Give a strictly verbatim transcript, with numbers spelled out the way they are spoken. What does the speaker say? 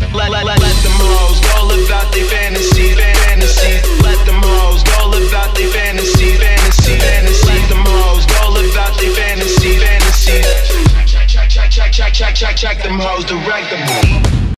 Let, let, let, let them hoes go live out their fantasies, fantasies. Let them hoes go live out their fantasies, fantasies, fantasies. Let them hoes go live out their fantasies, fantasies. Check, check, check, check, check, check, check, check them hoes, direct them.